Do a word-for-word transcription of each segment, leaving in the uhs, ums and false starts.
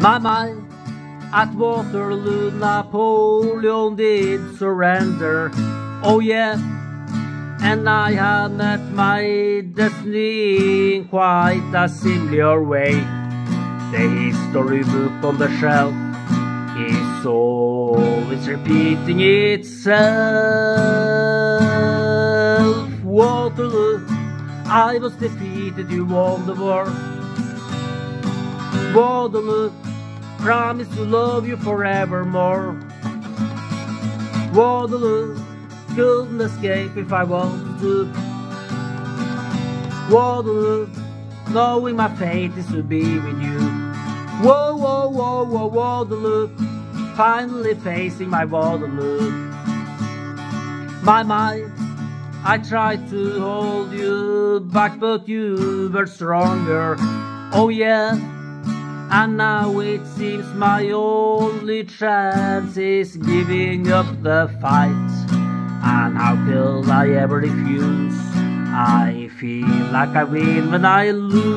My mind at Waterloo, Napoleon did surrender. Oh yeah, and I had met my destiny in quite a similar way. The history book on the shelf is always repeating itself. Waterloo, I was defeated, you won the war. Waterloo, promise to love you forevermore. Waterloo, couldn't escape if I wanted to. Waterloo, knowing my fate is to be with you. Whoa, whoa, whoa, whoa, Waterloo, finally facing my Waterloo. My mind, I tried to hold you back, but you were stronger. Oh yeah, and now it seems my only chance is giving up the fight. And how could I ever refuse? I feel like I win when I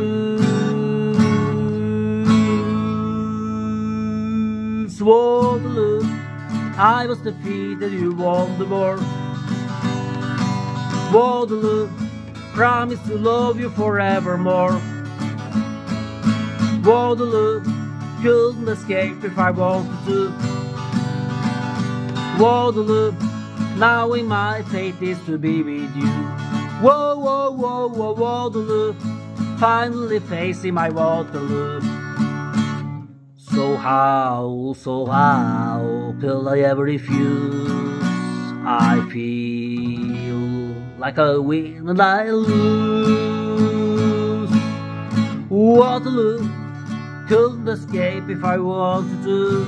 lose. Waterloo, I was defeated, you won the war. Waterloo, promise to love you forevermore. Waterloo, couldn't escape if I wanted to. Waterloo, knowing my fate is to be with you. Whoa, whoa, whoa, whoa, Waterloo, finally facing my Waterloo. So how, so how could I ever refuse? I feel like I win and I lose. Waterloo, couldn't escape if I wanted to.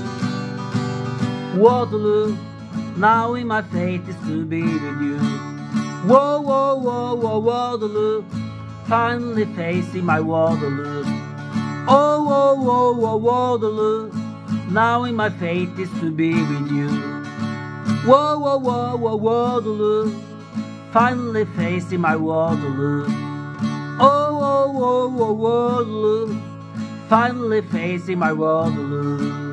Waterloo, knowing my fate is to be with you. Whoa, whoa, whoa, whoa, Waterloo, finally facing my Waterloo. Oh, whoa, whoa, whoa, Waterloo, knowing my fate is to be with you. Whoa, whoa, whoa, whoa, Waterloo, finally facing my Waterloo. Oh, whoa, whoa, whoa, Waterloo, finally facing my Waterloo.